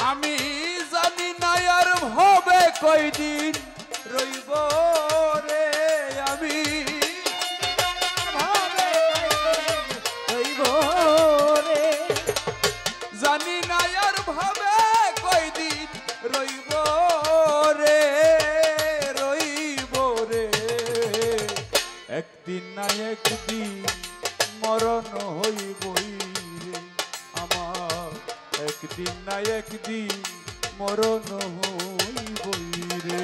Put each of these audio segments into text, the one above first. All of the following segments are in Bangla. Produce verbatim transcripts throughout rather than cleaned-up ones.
আমি জানি না আর হবে কয়দিন রইব রে আমি ভাবে রইব রে জানি না আর ভাবে কয়দিন রইব রে রইব রে একদিন না একদিন মরণ হইবই রে আমার একদিন না একদিন মরণ হইবই রে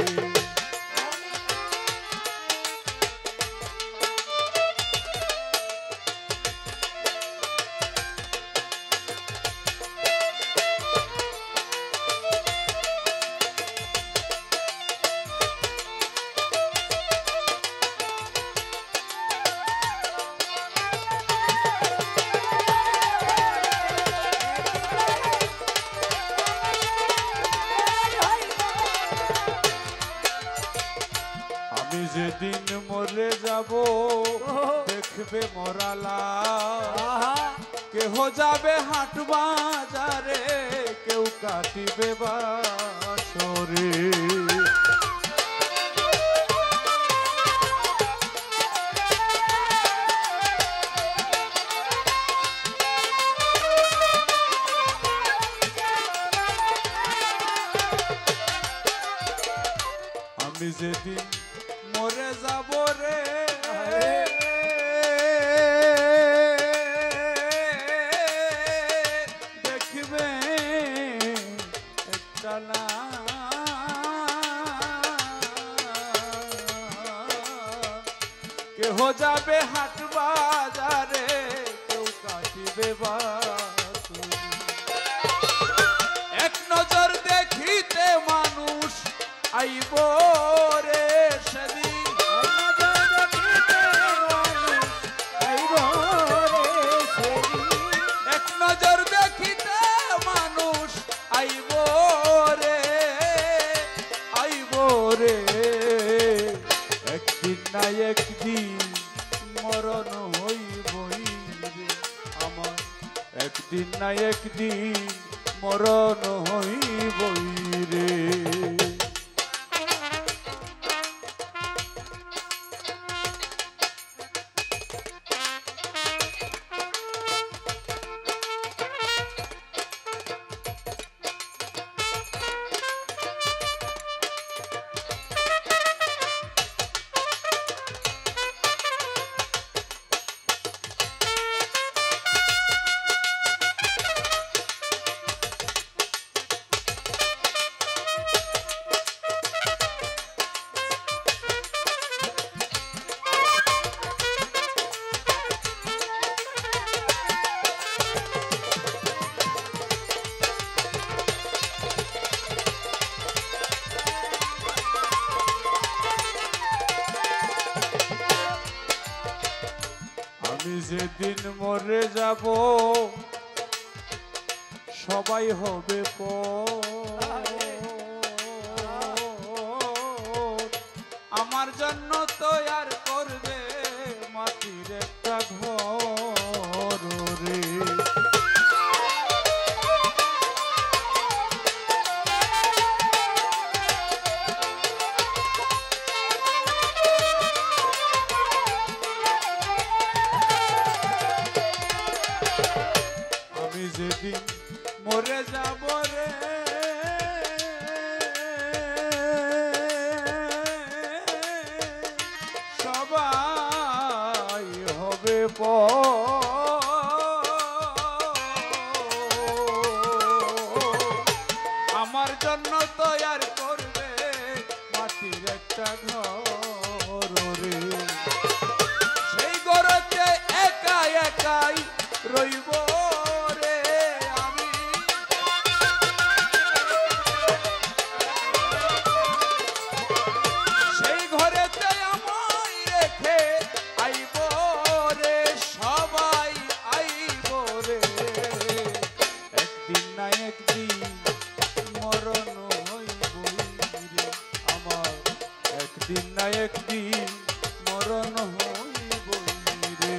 আমি যেদিন মরে যাব দেখবে মরালা কেহ যাবে হাট বাজারে কেউ কাটিবে বাসরে আমি যেদিন মরে যাব রে দেখবে একটা না কেহ যাবে হাট বাজারে কেউ কাটিবে বাসুরি এক নজর দেখিতে মানুষ আইব রে সেদিন এক নজর দেখিতে মানুষ আইব রে আইব রে একদিন না একদিন মরণ হইবই রে আমার একদিন না একদিন মরণ হইবই রে আমি যেদিন মরে যাব সবাই হবে পর আমার জন্য তৈয়ার করবে মাটির একটা ঘর রে আমি যেদিন মরে যাব রে সবাই হবে আমার জন্য তৈয়ার করবে মাটির একটা ঘর রে সেই ঘরতে একা একাই রইব রে আমি সেই ঘরেতে আমায় রেখে আইব রে সবাই আইব রে একদিন না একদিন মরণ হইবই রে আমার একদিন না একদিন মরণ হইবই রে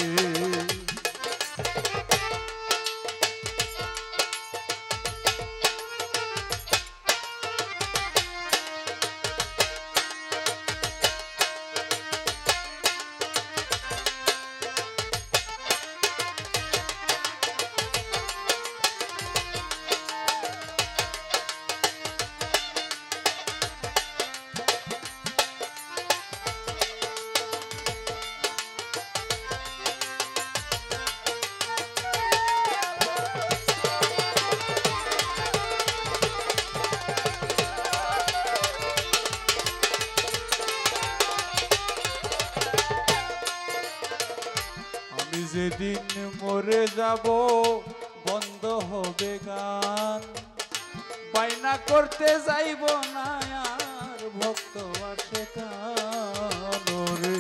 যেদিন মরে যাব বন্ধ হবে গান, বাইনা করতে যাইব না আর ভক্ত আসে কানরে।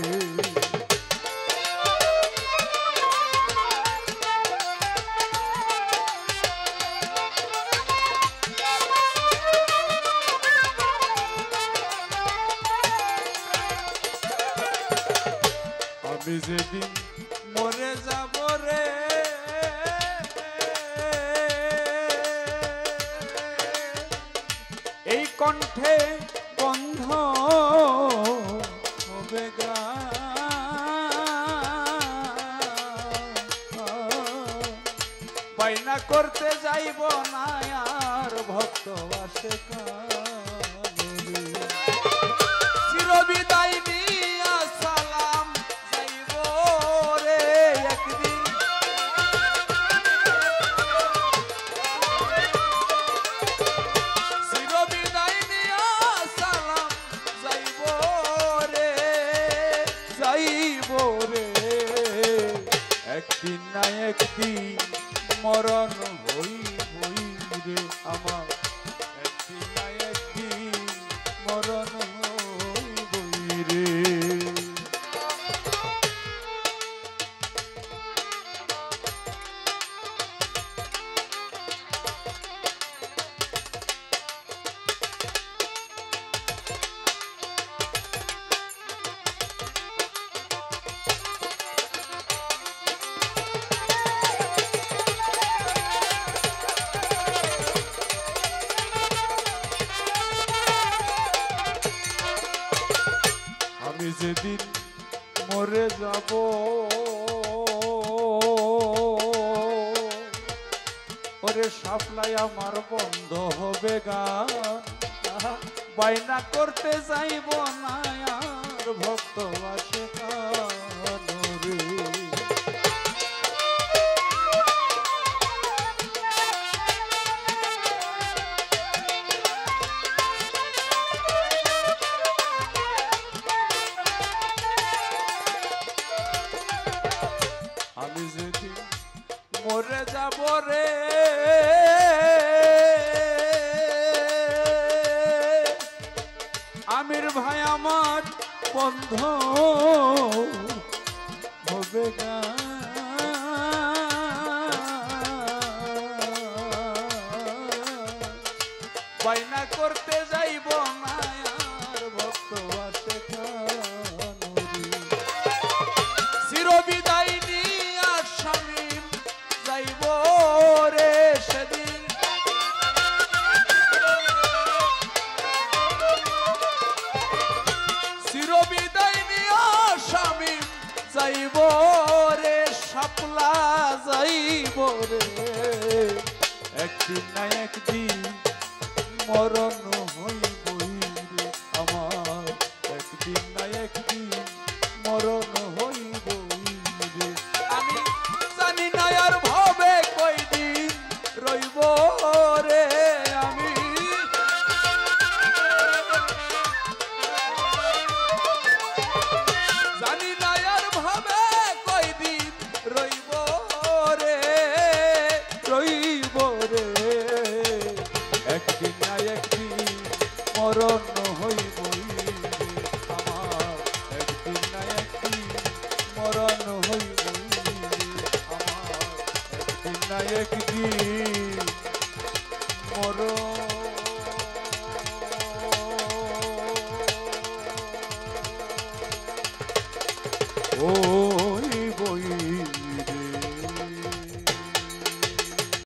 আমি যেদিন মরে যাব রে এই কণ্ঠে বন্ধ হবে গান, বাইনা করতে যাইব না আর ভক্ত আসে কানরে। চিরবিদায় নিয়া সালাম যাইব রে একদিন, চিরবিদায় নিয়া সালাম যাইব রে, যাইব রে একদিন না একদিন মরণ হই হই রে আমার, একদিন না একদিন মরণ হই হই রে। আমি যেদিন মরে যাব ওরে সাপ্লাই আমার বন্ধ হবে গান, বাইনা করতে যাইব না আর ভক্ত আসে কানরে। আমি যেদিন মরে যাব রে আমির ভাই আমার বন্ধ হবে গান, বাইনা করতে যাইব না আর ভক্ত আসে কানরে। চিরবিদায় নিয়া শামীম যাইব রে সেদিন, চিরবিদায় নিয়া শামীম যাইব রে, শাপলা যাইব রে একদিন না একদিন মরণ হইবই রে আমার, একদিন না একদিন মরণ হইবই রে। আমি জানি না আর ভাবে কয়দিন রইব রে, আমি জানি না আর ভাবে কয়দিন রইব রে, রইব রে একদিন না একদিন মরণ হইবই রে আমার, একদিন না একদিন মরণ হইবই রে আমার, একদিন না একদিন মরণ। ও